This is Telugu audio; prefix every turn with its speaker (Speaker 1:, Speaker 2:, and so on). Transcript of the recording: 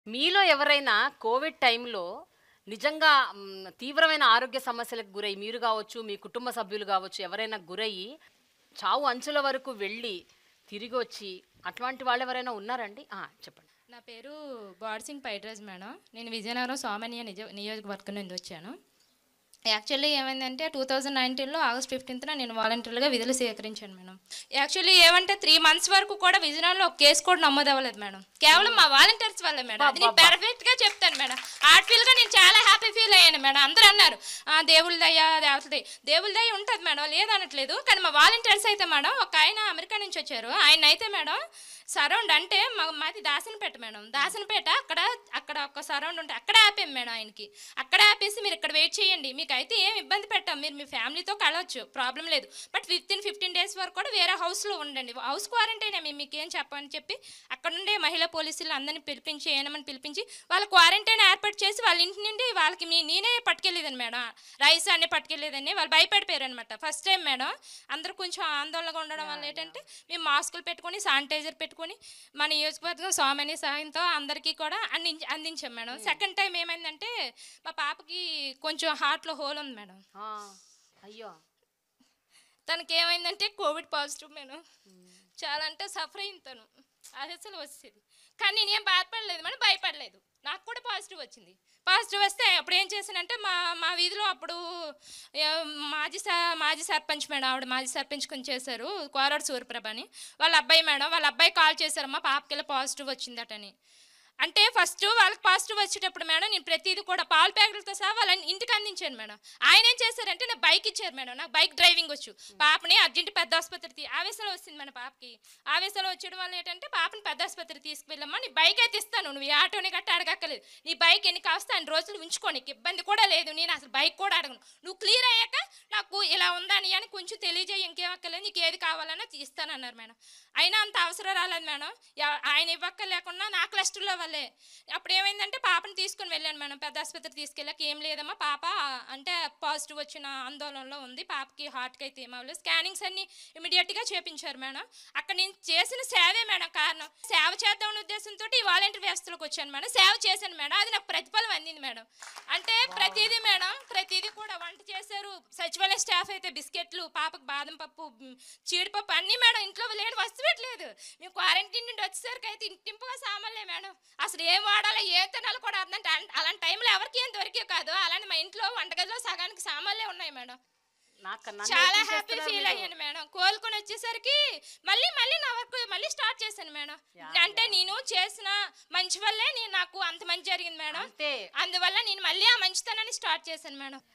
Speaker 1: మీలో ఎవరైనా కోవిడ్ టైంలో నిజంగా తీవ్రమైన ఆరోగ్య సమస్యలకు గురై మీరు గావచ్చు, మీ కుటుంబ సభ్యులు గావచ్చు, ఎవరైనా గురయ్యి చావు అంచుల వరకు వెళ్ళి తిరిగొచ్చి అట్లాంటి వాళ్ళెవరైనా ఉన్నారండి? చెప్పండి.
Speaker 2: నా పేరు బాడ్సింగ్ పైడ్రాజ్ మేడం. నేను విజయనగరం సోమనియ నియోజకవర్గం నుండి వచ్చాను. యాక్చువల్లీ ఏమైందంటే 2019లో ఆగస్ట్ 15న నేను వాలంటీర్గా విధులు స్వీకరించాను మేడం. యాక్చువల్లీ ఏమంటే 3 months వరకు కూడా విజయనగరంలో ఒక కేసు కూడా నమోదు అవ్వలేదు మేడం. కేవలం మా వాలంటీర్స్ వల్లే మేడం. అది నేను పర్ఫెక్ట్గా చెప్తాను మేడం. ఆర్ట్ఫీల్గా నేను చాలా హ్యాపీ ఫీల్ అయ్యాను మేడం. అందరూ అన్నారు దేవుళ్ళ దయ దేవుళ్ళ దయ ఉంటుంది మేడం, లేదనట్లేదు. కానీ మా వాలంటీర్స్ అయితే మేడం, ఒక ఆయన అమెరికా నుంచి వచ్చారు. ఆయన అయితే మేడం సరౌండ్ అంటే మాది దాసనపేట మేడం. దాసనపేట అక్కడ ఒక సరౌండ్ ఉంటే అక్కడ ఆపాం మేడం ఆయనకి. అక్కడ ఆపేసి మీరు ఇక్కడ వెయిట్ చేయండి, మీకు అయితే ఏం ఇబ్బంది పెట్టాం, మీరు మీ ఫ్యామిలీతో కలవచ్చు, ప్రాబ్లం లేదు. బట్ వితిన్ 15 days వరకు కూడా వేరే హౌస్లో ఉండండి, హౌస్ క్వారంటైన్ మేము మీకు ఏం చెప్పని చెప్పి అక్కడ నుండి మహిళా పోలీసులు అందరినీ పిలిపించి ఏనమని పిలిపించి వాళ్ళ క్వారంటైన్ ఏర్పాటు చేసి వాళ్ళ ఇంటి నుండి వాళ్ళకి నేనే పట్టుకెళ్ళేదని మేడం. రైస్ అన్నీ పట్టుకెళ్ళేదని వాళ్ళు భయపడిపోయారు అనమాట. ఫస్ట్ టైం మేడం అందరూ కొంచెం ఆందోళనగా ఉండడం వల్ల ఏంటంటే మేము మాస్కులు పెట్టుకొని శానిటైజర్ పెట్టుకొని మన నియోజకవర్గం సోమని సహాయంతో అందరికీ కూడా అందించాం మేడం. సెకండ్ టైం ఏమైందంటే మా పాపకి కొంచెం హార్ట్లో హోల్ ఉంది మేడం.
Speaker 1: అయ్యో,
Speaker 2: తనకి ఏమైందంటే కోవిడ్ పాజిటివ్ మేడం. చాలా అంటే సఫర్ అయింది తను. అది అసలు వచ్చేది కానీ నేనేం బాధపడలేదు మేడం, భయపడలేదు. నాకు కూడా పాజిటివ్ వచ్చింది. పాజిటివ్ వస్తే అప్పుడు ఏం చేశానంటే మా వీధిలో అప్పుడు మాజీ సర్పంచ్ మేడం, ఆవిడ మాజీ సర్పంచ్ కొంచెం చేశారు, కోరాడు సూర్యప్రభ అని. వాళ్ళ అబ్బాయి కాల్ చేశారమ్మా పాపకి పాజిటివ్ వచ్చిందటని. అంటే ఫస్ట్ వాళ్ళకి పాజిటివ్ వచ్చేటప్పుడు మేడం నేను ప్రతిదీ కూడా పాలు ప్యాకెట్లతో సహా వాళ్ళని ఇంటికి అందించాను మేడం. ఆయన ఏం చేశారంటే నాకు బైక్ ఇచ్చారు మేడం. నాకు బైక్ డ్రైవింగ్ వచ్చు. పాపని అర్జెంట్ పెద్ద ఆసుపత్రికి ఆవేశంలో వచ్చింది మన పాపకి. ఆవేశంలో వచ్చేయడం వల్ల ఏంటంటే పాపని పెద్ద ఆసుపత్రికి తీసుకువెళ్ళమ్మా, నీ బైక్ అయితే ఇస్తాను, నువ్వు ఈ ఆటోని గట్ట అడగక్కలేదు, నీ బైక్ ఎన్ని కాస్తా అన్ని రోజులు ఉంచుకో, నీకు ఇబ్బంది కూడా లేదు, నేను అసలు బైక్ కూడా అడగను, నువ్వు క్లియర్ అయ్యాక నాకు ఇలా ఉందని అని కొంచెం తెలియజేయి, ఇంకేం అక్కర్లేదు, నీకు ఏది కావాలన్నా ఇస్తానన్నారు మేడం. అయినా అంత అవసరం రాలేదు మేడం. ఆయన ఇవ్వక్కర్లేకుండా నా క్లస్టర్లో వల్లే. అప్పుడు ఏమైందంటే పాపని తీసుకుని వెళ్ళాను మేడం. పెద్ద ఆసుపత్రికి తీసుకెళ్ళాక ఏం లేదమ్మా, పాప అంటే పాజిటివ్ వచ్చిన ఆందోళనలో ఉంది, పాపకి హార్ట్కి అయితే ఏమవ్వలేదు, స్కానింగ్స్ అన్ని ఇమీడియట్గా చేపించారు మేడం. అక్కడ నేను చేసిన సేవే మేడం కారణం. సేవ చేద్దామనే ఉద్దేశంతో ఈ వాలంటీర్ వ్యవస్థలోకి వచ్చాను మేడం. సేవ చేశాను మేడం, అది నాకు ప్రతిఫలం అందింది మేడం. అంటే ప్రతిదీ మేడం, ప్రతిదీ కూడా వంట చేశారు. సచివాలయ స్టాఫ్ అయితే బిస్కెట్లు, పాపకు బాదం పప్పు, జీడిపప్పు అన్నీ మేడం. ఇంట్లో లేని వస్తువుట్లేదు. మేము క్వారంటైన్ నుండి వచ్చేసరికి అయితే ఇంటింపుగా సామాన్లే మేడం. అసలు ఏం వాడాలో ఏ తినాలో కూడా అర్థం. అలాంటి టైంలో ఎవరికి ఏం దొరికే కాదు. అలాంటి మా ఇంట్లో వంటగదిలో సగానికి సామాన్లే ఉన్నాయి మేడం. చాలా హ్యాపీ ఫీల్ అయ్యాను మేడం. కోలుకొని వచ్చేసరికి మళ్ళీ నా వర్క్ మళ్ళీ స్టార్ట్ చేశాను మేడం. అంటే నేను చేసిన మంచి వల్లే నాకు అంత మంచి జరిగింది మేడం. అందువల్ల నేను మళ్ళీ ఆ మంచితనాన్ని స్టార్ట్ చేశాను మేడం.